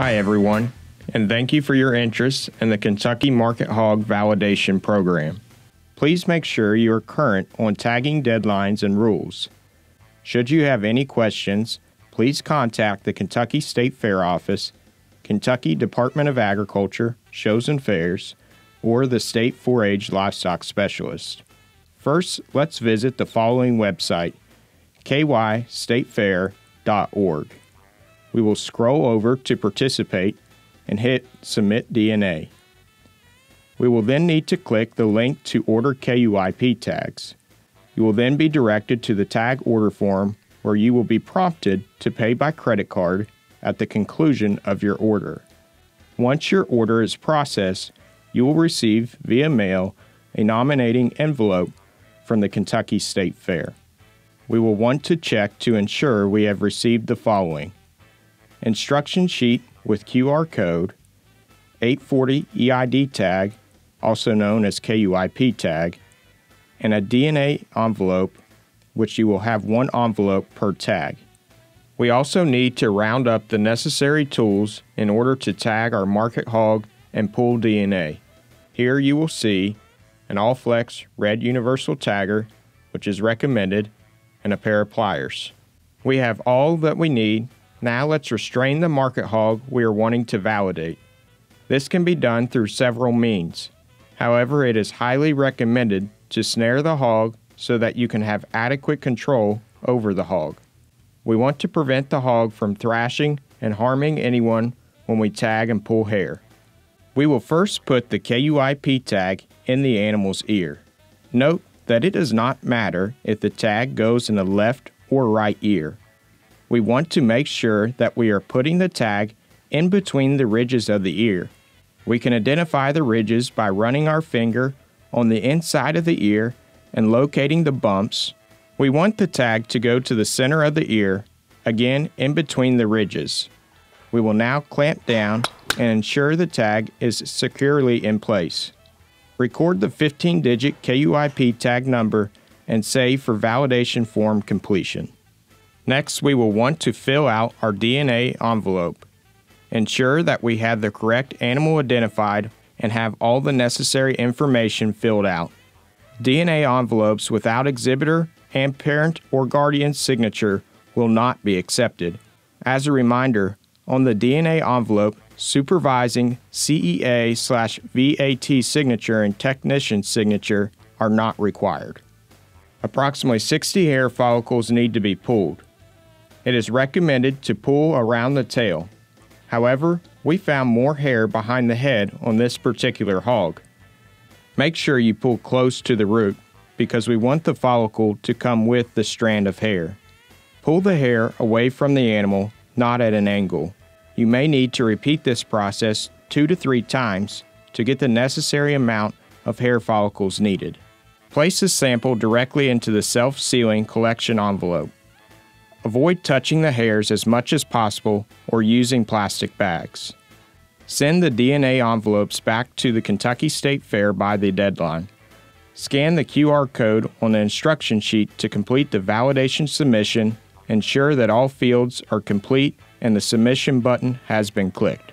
Hi everyone, and thank you for your interest in the Kentucky Market Hog Validation Program. Please make sure you are current on tagging deadlines and rules. Should you have any questions, please contact the Kentucky State Fair Office, Kentucky Department of Agriculture, Shows and Fairs, or the State 4-H Livestock Specialist. First, let's visit the following website, kystatefair.org. We will scroll over to Participate and hit Submit DNA. We will then need to click the link to order KUIP tags. You will then be directed to the tag order form where you will be prompted to pay by credit card at the conclusion of your order. Once your order is processed, you will receive via mail a nominating envelope from the Kentucky State Fair. We will want to check to ensure we have received the following: instruction sheet with QR code, 840 EID tag, also known as KUIP tag, and a DNA envelope, which you will have one envelope per tag. We also need to round up the necessary tools in order to tag our market hog and pull DNA. Here you will see an all-flex red universal tagger, which is recommended, and a pair of pliers. We have all that we need. Now let's restrain the market hog we are wanting to validate. This can be done through several means. However, it is highly recommended to snare the hog so that you can have adequate control over the hog. We want to prevent the hog from thrashing and harming anyone when we tag and pull hair. We will first put the KUIP tag in the animal's ear. Note that it does not matter if the tag goes in the left or right ear. We want to make sure that we are putting the tag in between the ridges of the ear. We can identify the ridges by running our finger on the inside of the ear and locating the bumps. We want the tag to go to the center of the ear, again in between the ridges. We will now clamp down and ensure the tag is securely in place. Record the 15-digit KUIP tag number and save for validation form completion. Next, we will want to fill out our DNA envelope. Ensure that we have the correct animal identified and have all the necessary information filled out. DNA envelopes without exhibitor and parent or guardian signature will not be accepted. As a reminder, on the DNA envelope, supervising CEA/VAT signature and technician signature are not required. Approximately 60 hair follicles need to be pulled. It is recommended to pull around the tail. However, we found more hair behind the head on this particular hog. Make sure you pull close to the root because we want the follicle to come with the strand of hair. Pull the hair away from the animal, not at an angle. You may need to repeat this process 2 to 3 times to get the necessary amount of hair follicles needed. Place the sample directly into the self-sealing collection envelope. Avoid touching the hairs as much as possible or using plastic bags. Send the DNA envelopes back to the Kentucky State Fair by the deadline. Scan the QR code on the instruction sheet to complete the validation submission. Ensure that all fields are complete and the submission button has been clicked.